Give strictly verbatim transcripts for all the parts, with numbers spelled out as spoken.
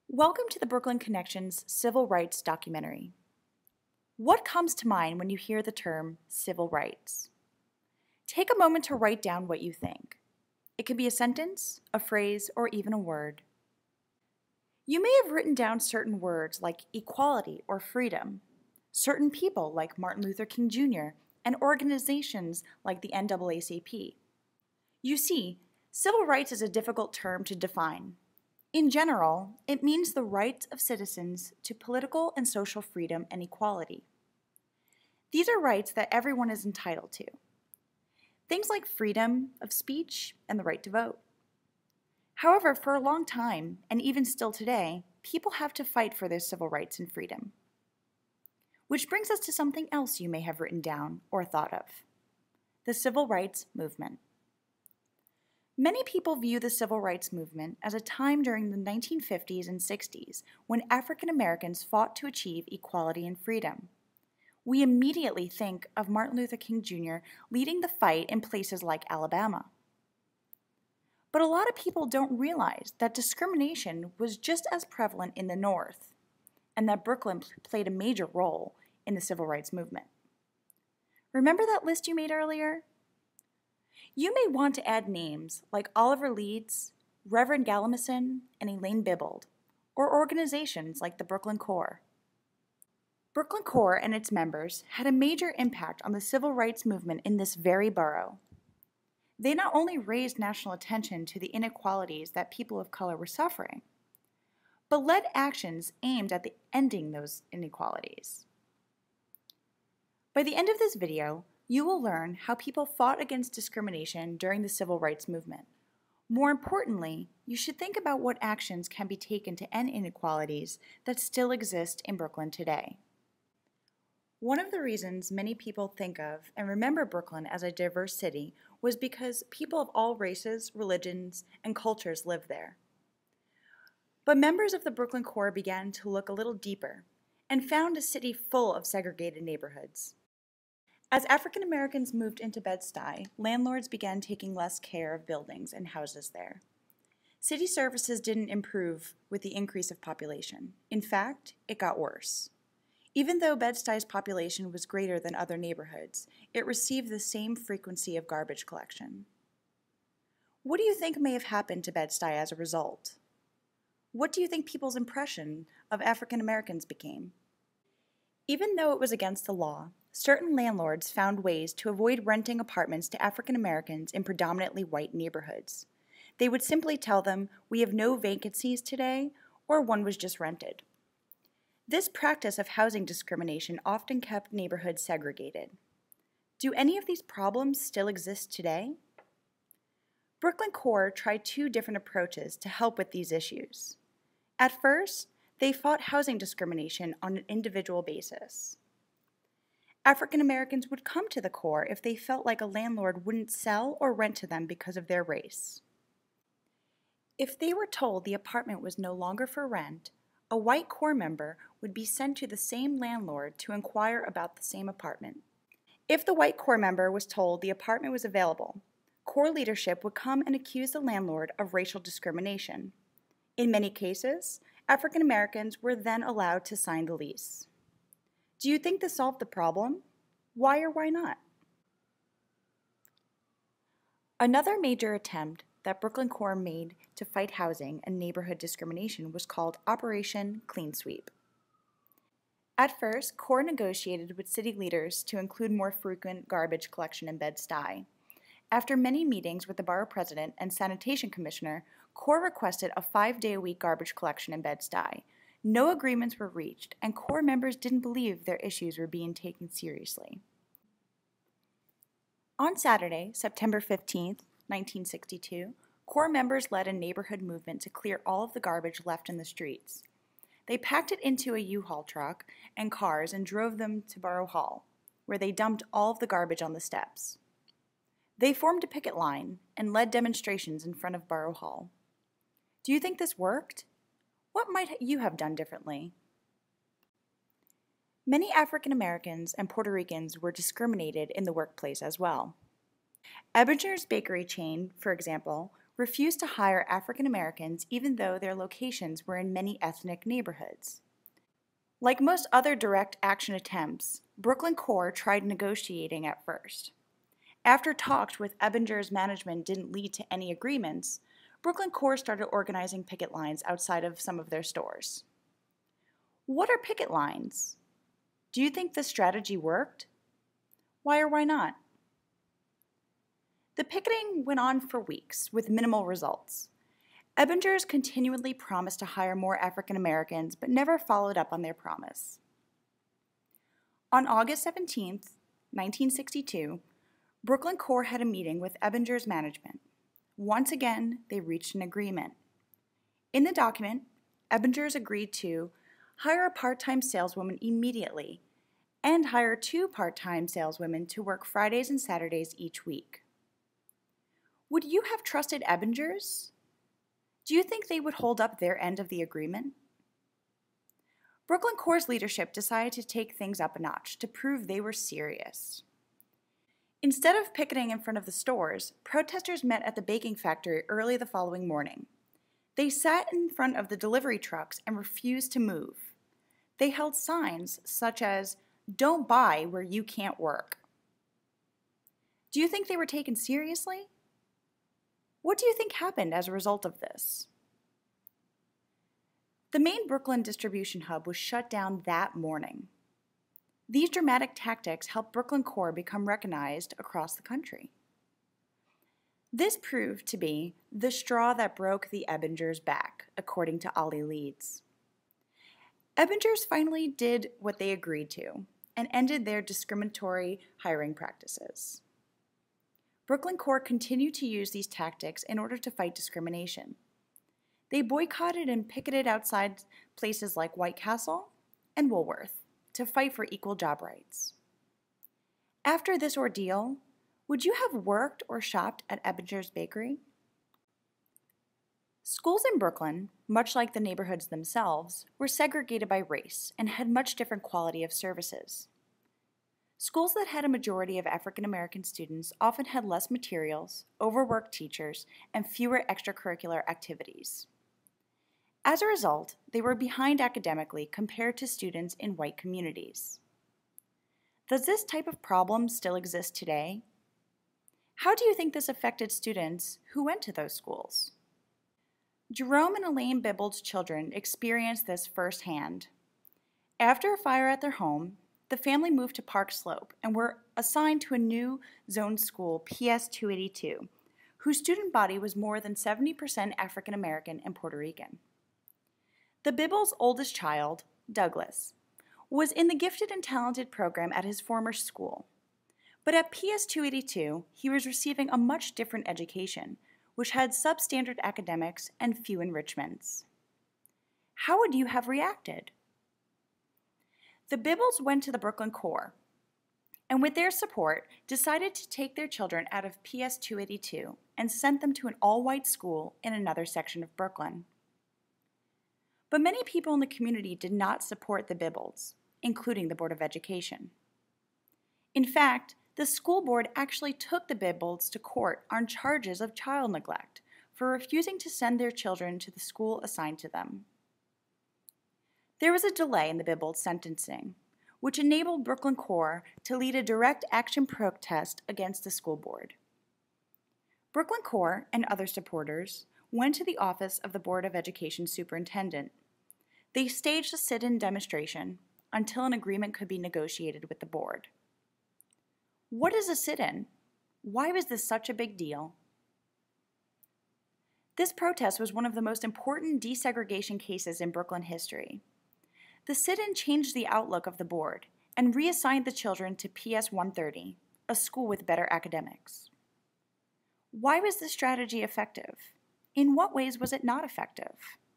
Welcome to the Brooklyn Connection's Civil Rights documentary. What comes to mind when you hear the term civil rights? Take a moment to write down what you think. It can be a sentence, a phrase, or even a word. You may have written down certain words like equality or freedom, certain people like Martin Luther King Junior, and organizations like the N double A C P. You see, civil rights is a difficult term to define. In general, it means the rights of citizens to political and social freedom and equality. These are rights that everyone is entitled to. Things like freedom of speech and the right to vote. However, for a long time, and even still today, people have to fight for their civil rights and freedom. Which brings us to something else you may have written down or thought of: the civil rights movement. Many people view the civil rights movement as a time during the nineteen fifties and sixties when African Americans fought to achieve equality and freedom. We immediately think of Martin Luther King Junior leading the fight in places like Alabama. But a lot of people don't realize that discrimination was just as prevalent in the North, and that Brooklyn played a major role in the civil rights movement. Remember that list you made earlier? You may want to add names like Oliver Leeds, Reverend Galamison, and Elaine Bibbold, or organizations like the Brooklyn Corps. Brooklyn Corps and its members had a major impact on the civil rights movement in this very borough. They not only raised national attention to the inequalities that people of color were suffering, but led actions aimed at the ending those inequalities. By the end of this video, you will learn how people fought against discrimination during the civil rights movement. More importantly, you should think about what actions can be taken to end inequalities that still exist in Brooklyn today. One of the reasons many people think of and remember Brooklyn as a diverse city was because people of all races, religions, and cultures lived there. But members of the Brooklyn Corps began to look a little deeper and found a city full of segregated neighborhoods. As African Americans moved into Bed-Stuy, landlords began taking less care of buildings and houses there. City services didn't improve with the increase of population. In fact, it got worse. Even though Bed-Stuy's population was greater than other neighborhoods, it received the same frequency of garbage collection. What do you think may have happened to Bed-Stuy as a result? What do you think people's impression of African Americans became? Even though it was against the law, certain landlords found ways to avoid renting apartments to African Americans in predominantly white neighborhoods. They would simply tell them, "We have no vacancies today," or "one was just rented." This practice of housing discrimination often kept neighborhoods segregated. Do any of these problems still exist today? Brooklyn Corps tried two different approaches to help with these issues. At first, they fought housing discrimination on an individual basis. African Americans would come to the Corps if they felt like a landlord wouldn't sell or rent to them because of their race. If they were told the apartment was no longer for rent, a white Corps member would be sent to the same landlord to inquire about the same apartment. If the white Corps member was told the apartment was available, Corps leadership would come and accuse the landlord of racial discrimination. In many cases, African Americans were then allowed to sign the lease. Do you think this solved the problem? Why or why not? Another major attempt that Brooklyn Corps made to fight housing and neighborhood discrimination was called Operation Clean Sweep. At first, Corps negotiated with city leaders to include more frequent garbage collection in Bed-Stuy. After many meetings with the borough president and sanitation commissioner, Corps requested a five-day-a-week garbage collection in Bed-Stuy. No agreements were reached, and Corps members didn't believe their issues were being taken seriously. On Saturday, September fifteenth, nineteen sixty-two, Corps members led a neighborhood movement to clear all of the garbage left in the streets. They packed it into a U-Haul truck and cars and drove them to Borough Hall, where they dumped all of the garbage on the steps. They formed a picket line and led demonstrations in front of Borough Hall. Do you think this worked? What might you have done differently? Many African Americans and Puerto Ricans were discriminated in the workplace as well. Ebbinger's bakery chain, for example, refused to hire African Americans even though their locations were in many ethnic neighborhoods. Like most other direct action attempts, Brooklyn Core tried negotiating at first. After talks with Ebbinger's management didn't lead to any agreements, Brooklyn Core started organizing picket lines outside of some of their stores. What are picket lines? Do you think this strategy worked? Why or why not? The picketing went on for weeks with minimal results. Ebbinger's continually promised to hire more African Americans, but never followed up on their promise. On August seventeenth, nineteen sixty-two, Brooklyn Core had a meeting with Ebbinger's management. Once again, they reached an agreement. In the document, Ebbinger's agreed to hire a part-time saleswoman immediately and hire two part-time saleswomen to work Fridays and Saturdays each week. Would you have trusted Ebbinger's? Do you think they would hold up their end of the agreement? Brooklyn Core's leadership decided to take things up a notch to prove they were serious. Instead of picketing in front of the stores, protesters met at the baking factory early the following morning. They sat in front of the delivery trucks and refused to move. They held signs such as, "Don't buy where you can't work." Do you think they were taken seriously? What do you think happened as a result of this? The main Brooklyn distribution hub was shut down that morning. These dramatic tactics helped Brooklyn Core become recognized across the country. This proved to be the straw that broke the Ebbinger's back, according to Ollie Leeds. Ebbinger's finally did what they agreed to and ended their discriminatory hiring practices. Brooklyn Core continued to use these tactics in order to fight discrimination. They boycotted and picketed outside places like White Castle and Woolworth to fight for equal job rights. After this ordeal, would you have worked or shopped at Ebbinger's Bakery? Schools in Brooklyn, much like the neighborhoods themselves, were segregated by race and had much different quality of services. Schools that had a majority of African American students often had less materials, overworked teachers, and fewer extracurricular activities. As a result, they were behind academically compared to students in white communities. Does this type of problem still exist today? How do you think this affected students who went to those schools? Jerome and Elaine Bibble's children experienced this firsthand. After a fire at their home, the family moved to Park Slope and were assigned to a new zone school, P S two eighty-two, whose student body was more than seventy percent African American and Puerto Rican. The Bibbles' oldest child, Douglas, was in the gifted and talented program at his former school. But at P S two eighty-two, he was receiving a much different education, which had substandard academics and few enrichments. How would you have reacted? The Bibbles went to the Brooklyn Core, and with their support, decided to take their children out of P S two eighty-two and sent them to an all-white school in another section of Brooklyn. But many people in the community did not support the Bibbles, including the Board of Education. In fact, the school board actually took the Bibbles to court on charges of child neglect for refusing to send their children to the school assigned to them. There was a delay in the Bibbles' sentencing, which enabled Brooklyn Core to lead a direct action protest against the school board. Brooklyn Core and other supporters went to the office of the Board of Education superintendent. They staged a sit-in demonstration until an agreement could be negotiated with the board. What is a sit-in? Why was this such a big deal? This protest was one of the most important desegregation cases in Brooklyn history. The sit-in changed the outlook of the board and reassigned the children to P S one thirty, a school with better academics. Why was this strategy effective? In what ways was it not effective?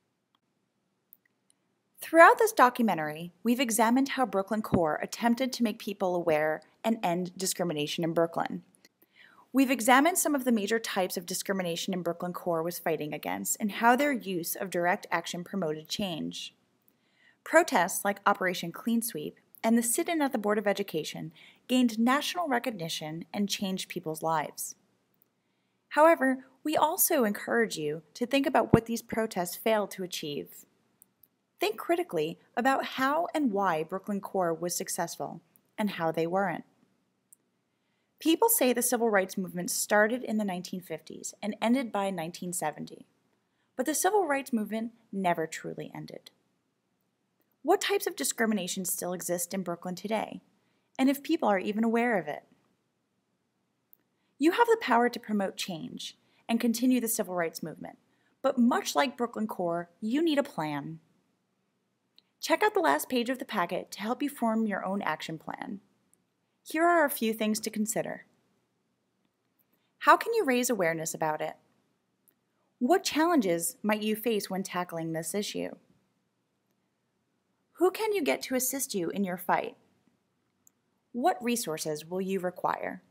Throughout this documentary, we've examined how Brooklyn Core attempted to make people aware and end discrimination in Brooklyn. We've examined some of the major types of discrimination in Brooklyn Core was fighting against and how their use of direct action promoted change. Protests like Operation Clean Sweep and the sit-in at the Board of Education gained national recognition and changed people's lives. However, We also encourage you to think about what these protests failed to achieve. Think critically about how and why Brooklyn Core was successful and how they weren't. People say the civil rights movement started in the nineteen fifties and ended by nineteen seventy, but the civil rights movement never truly ended. What types of discrimination still exist in Brooklyn today, and if people are even aware of it? You have the power to promote change and continue the civil rights movement, but much like Brooklyn Core, you need a plan. Check out the last page of the packet to help you form your own action plan. Here are a few things to consider. How can you raise awareness about it? What challenges might you face when tackling this issue? Who can you get to assist you in your fight? What resources will you require?